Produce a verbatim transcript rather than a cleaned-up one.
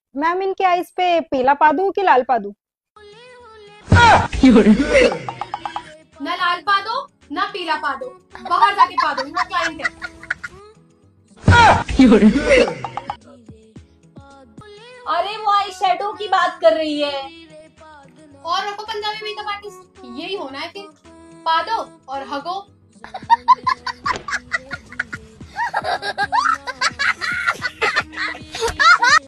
Ma'am इनके eyes पे पीला पा दूं कि लाल पा दूं? ना लाल पा दो ना पीला पा दो, बाहर जाके पा दो, यहाँ क्लाइंट है। अरे वो आई शेडो की बात कर रही है। और रखो पंजाबी मेकअप आर्टिस्ट, यही होना है फिर, पा दो और हगो।